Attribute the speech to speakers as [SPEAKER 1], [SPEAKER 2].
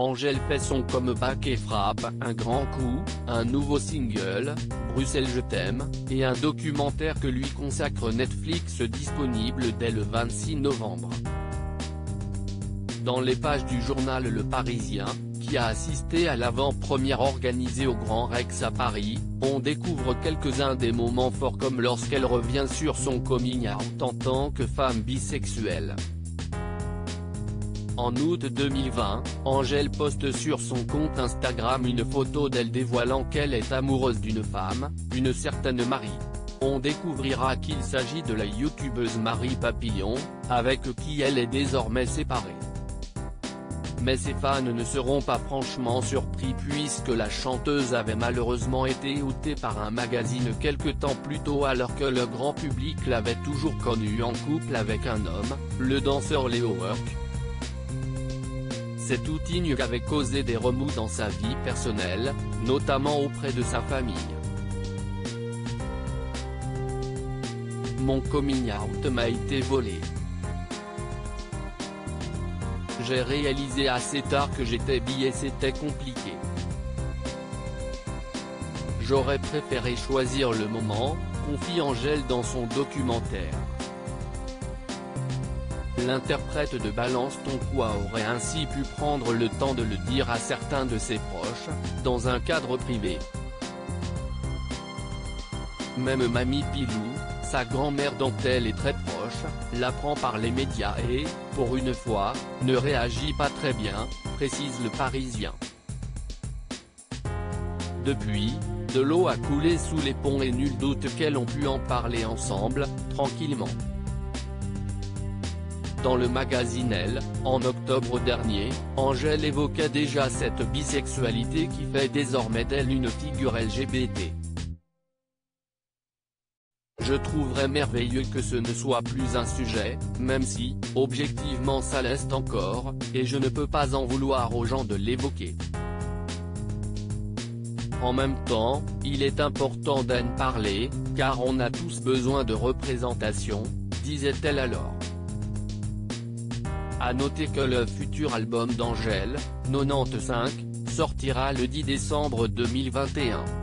[SPEAKER 1] Angèle fait son comeback et frappe un grand coup, un nouveau single, Bruxelles je t'aime, et un documentaire que lui consacre Netflix disponible dès le 26 novembre. Dans les pages du journal Le Parisien, qui a assisté à l'avant-première organisée au Grand Rex à Paris, on découvre quelques-uns des moments forts comme lorsqu'elle revient sur son coming out en tant que femme bisexuelle. En août 2020, Angèle poste sur son compte Instagram une photo d'elle dévoilant qu'elle est amoureuse d'une femme, une certaine Marie. On découvrira qu'il s'agit de la youtubeuse Marie Papillon, avec qui elle est désormais séparée. Mais ses fans ne seront pas franchement surpris puisque la chanteuse avait malheureusement été outée par un magazine quelque temps plus tôt alors que le grand public l'avait toujours connue en couple avec un homme, le danseur Léo Work. Cet outing avait causé des remous dans sa vie personnelle, notamment auprès de sa famille. Mon coming out m'a été volé. J'ai réalisé assez tard que j'étais bi et c'était compliqué. J'aurais préféré choisir le moment, confie Angèle dans son documentaire. L'interprète de Balance ton quoi aurait ainsi pu prendre le temps de le dire à certains de ses proches, dans un cadre privé. Même Mamie Pilou, sa grand-mère dont elle est très proche, l'apprend par les médias et, pour une fois, ne réagit pas très bien, précise Le Parisien. Depuis, de l'eau a coulé sous les ponts et nul doute qu'elles ont pu en parler ensemble, tranquillement. Dans le magazine Elle, en octobre dernier, Angèle évoquait déjà cette bisexualité qui fait désormais d'elle une figure LGBT. Je trouverais merveilleux que ce ne soit plus un sujet, même si, objectivement ça l'est encore, et je ne peux pas en vouloir aux gens de l'évoquer. En même temps, il est important d'en parler, car on a tous besoin de représentation, disait-elle alors. À noter que le futur album d'Angèle, 95, sortira le 10 décembre 2021.